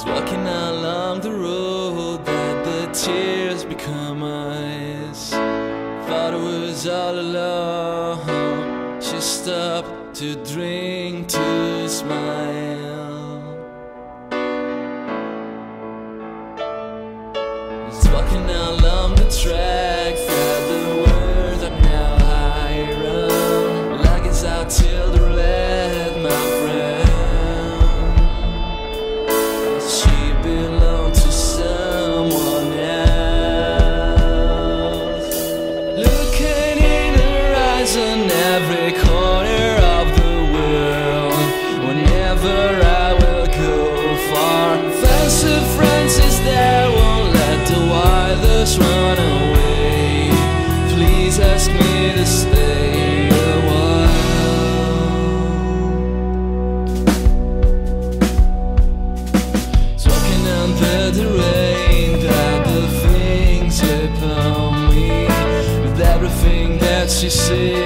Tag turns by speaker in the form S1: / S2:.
S1: Walking along the road that the tears become eyes. Thought it was all alone. She stopped to drink, to smile. Just walking along the track, felt the words up now higher. Like it's out till the red, my friend. Run away, please ask me to stay a while. Talking under the rain, that the things upon me, with everything that she said.